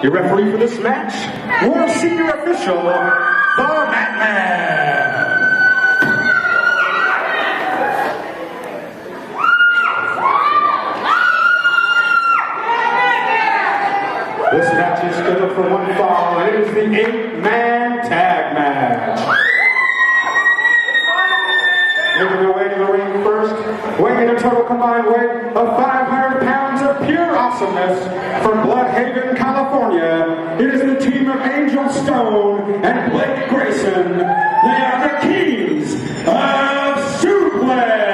Your referee for this match, World Senior Official, the Batman. This match is scheduled for one fall, and it is the 8-man tag match. Making their way to the ring first, weighing a total combined weight of 500 pounds of pure awesomeness from Bloodhaven, California. It is the team of Angel Stone and Blake Grayson. They are the Kings of Suplex.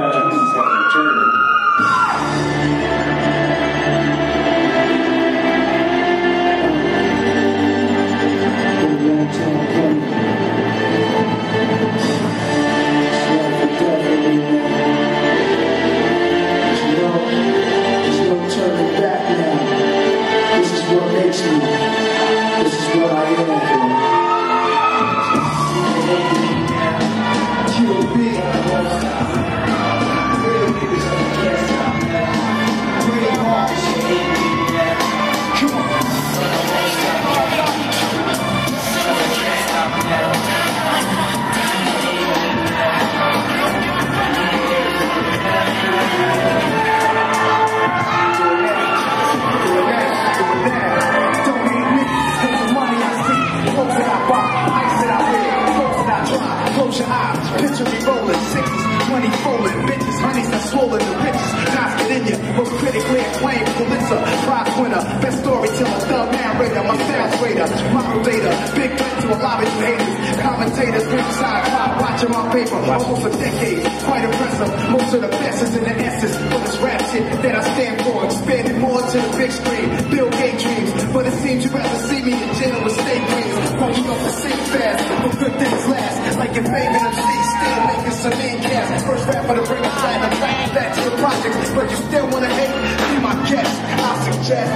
Almost a decade, quite impressive. Most of the best is in the essence of this rap shit that I stand for. Expanding more to the big screen, Bill Gates dreams. But it seems you'd rather see me in jail with state dreams. Walking off the same fast, but good things last. Like your favorite MC, still making some main cast. First rapper to bring a platinum back to the projects. But you still wanna hate? Be my guest, I suggest.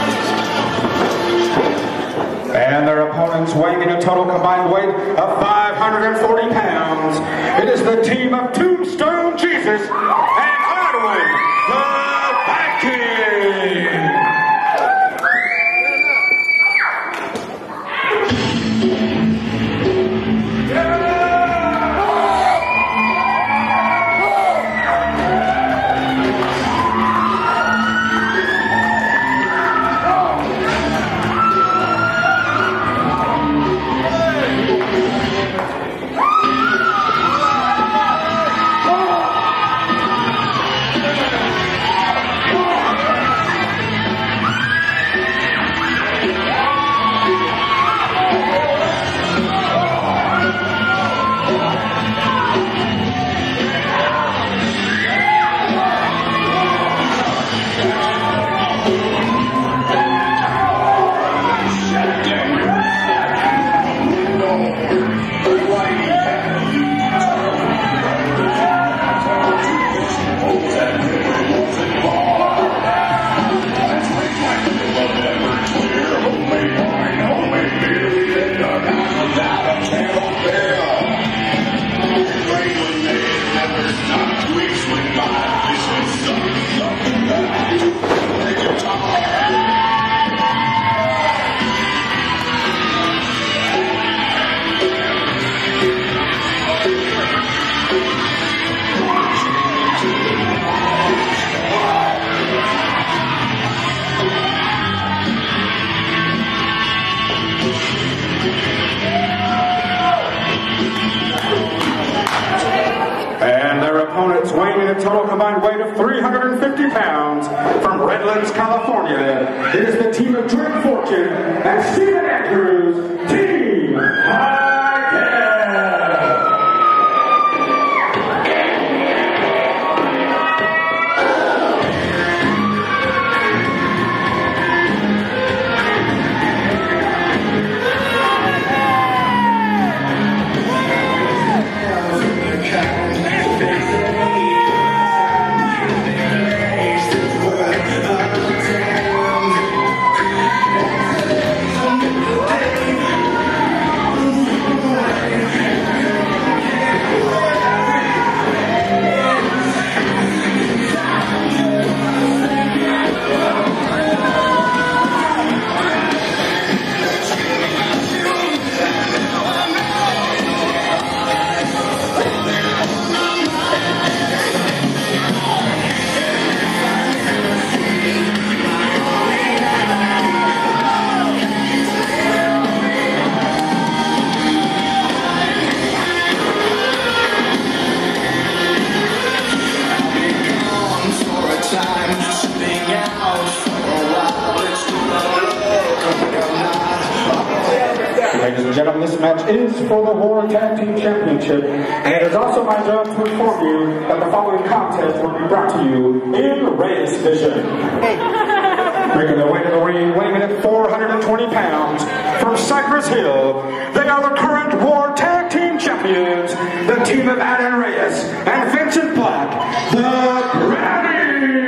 And their opponents weighing in a total combined weight of 540 pounds. It is the team of Tombstone Jesus and Odwin, the Viking. Weighing in a total combined weight of 350 pounds from Redlands, California. It is the team of Dread Fortune and Stephen Andrews, Team High. I'm time, sitting out for a while. It's too Ladies and gentlemen, this match is for the World Tag Team Championship, and it is also my job to inform you that the following contest will be brought to you in the Reyes division. Making their way to the ring, weighing in at 420 pounds, from Cypress Hill, they are the current World Tag Team Champions, the team of Adam Reyes and Vincent Black, the Brownies!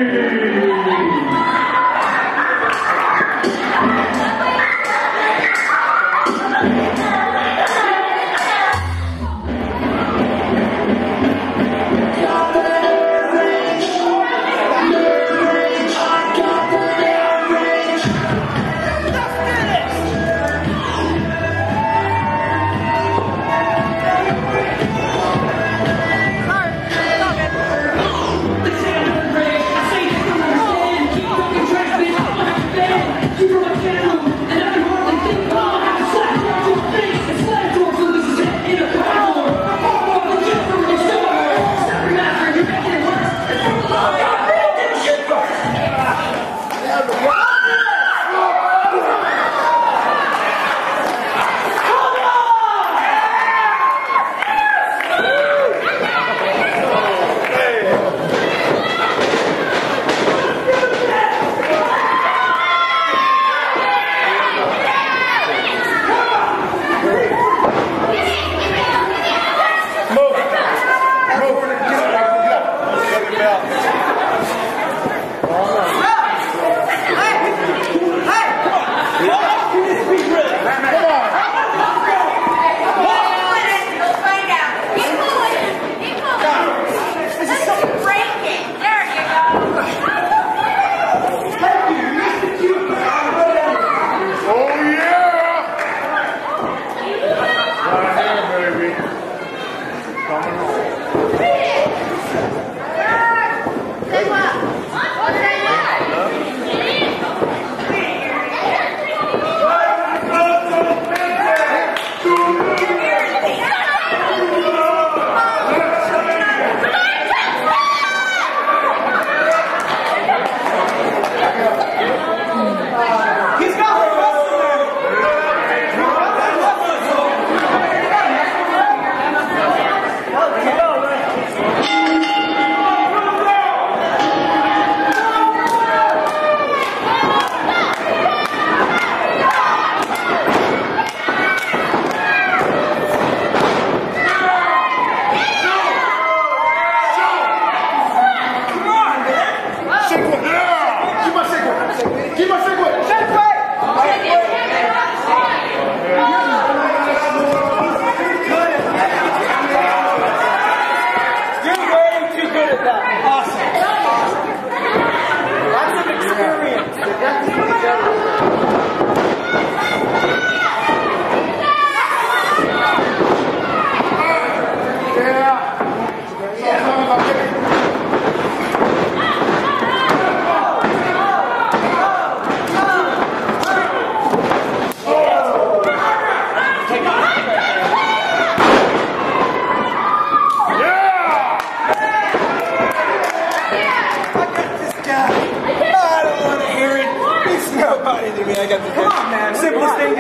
Come on, man. Simplest thing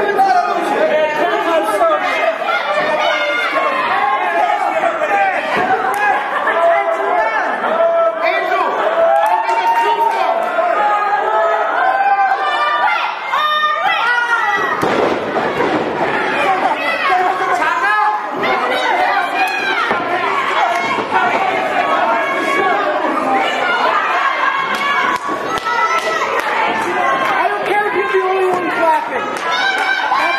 ever. I don't care if you're the only one clapping.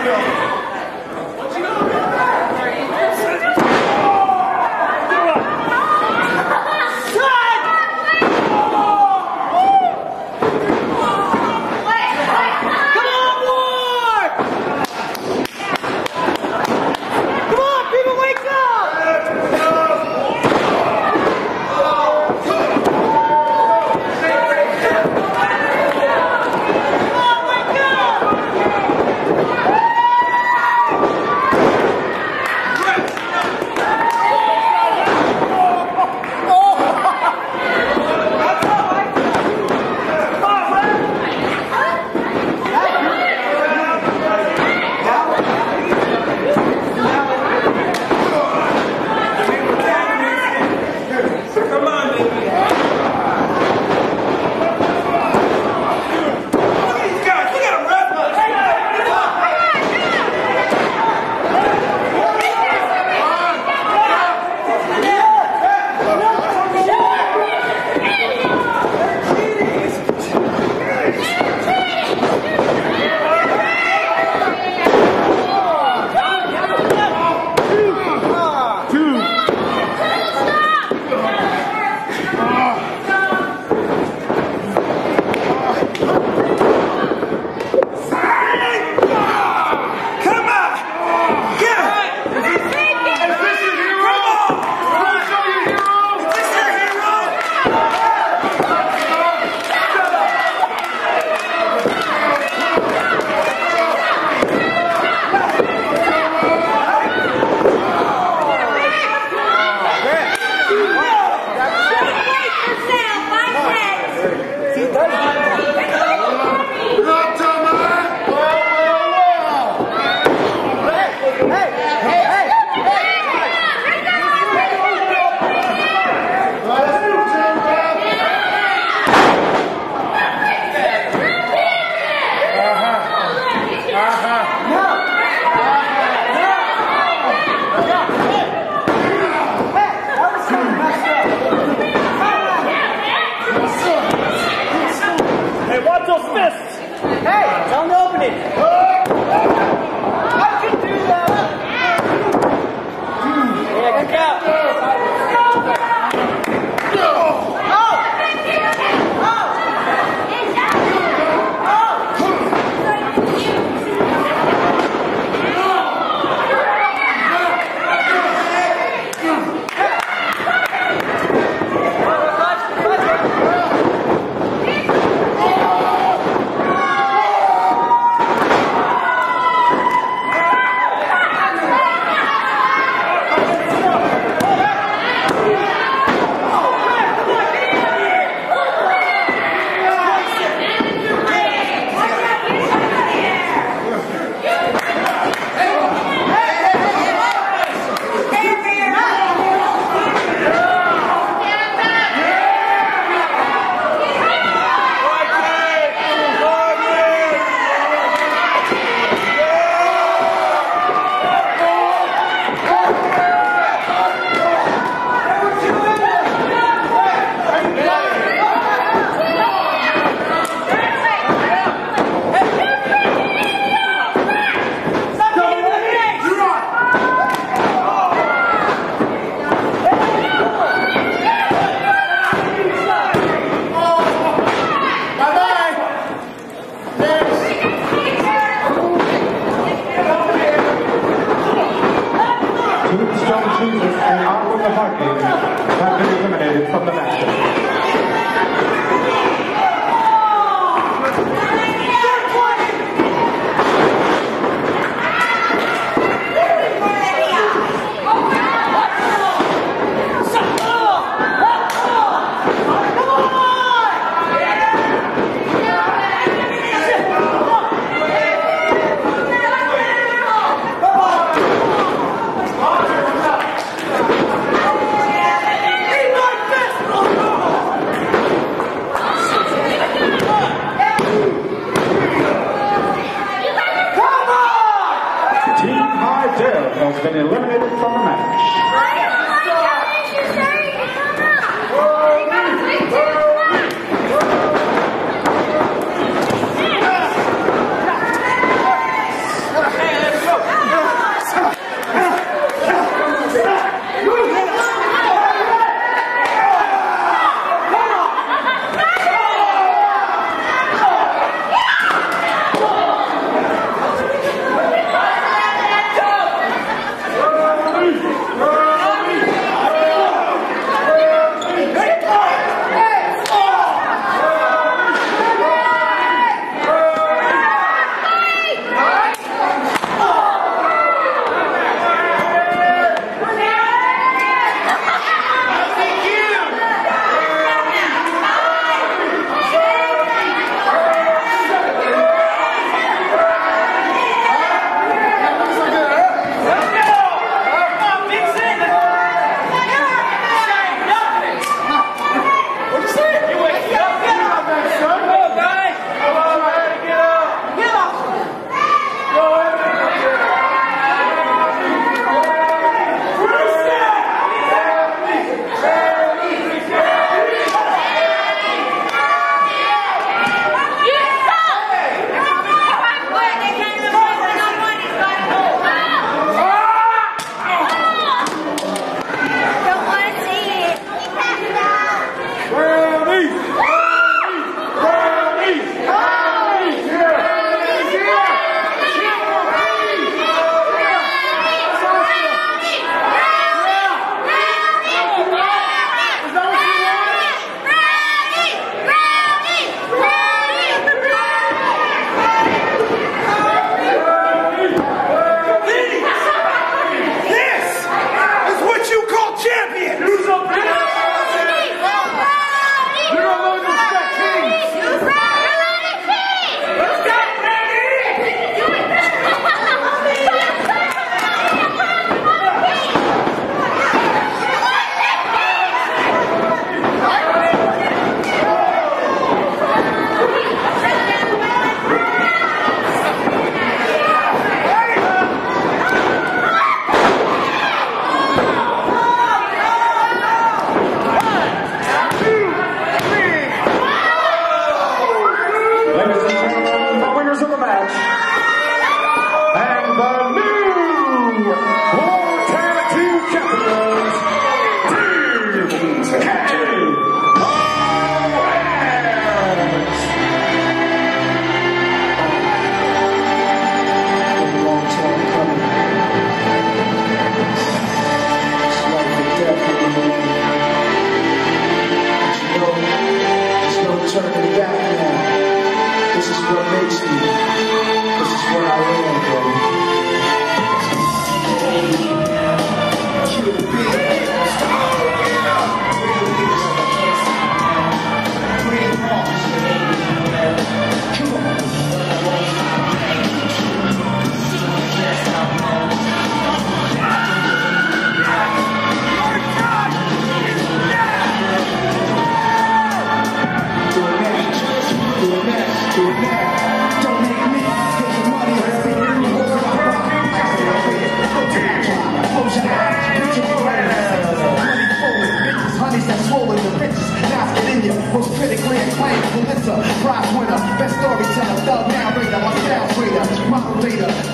and Odwin the Heartbeat have been eliminated from the match. Has been eliminated from the match.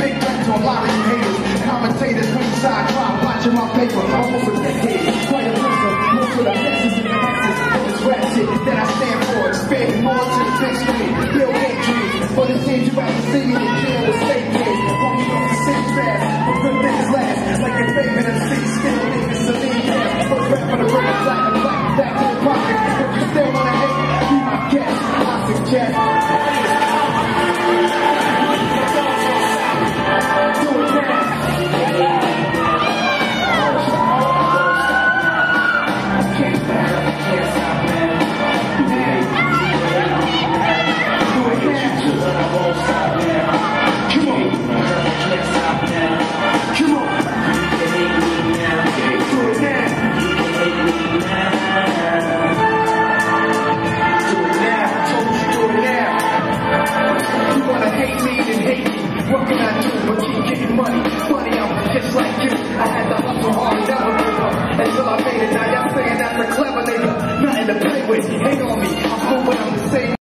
Big threat to a lot of you haters. Commentators, ringside crowd, watching my paper. Almost a decade, quite impressive. Most of the messes in the masses. This rap shit that I stand for. Expanding more to the big screen. Bill Gates dreams. But it seems you rather see me in jail with state kids. Won't you go to six fast?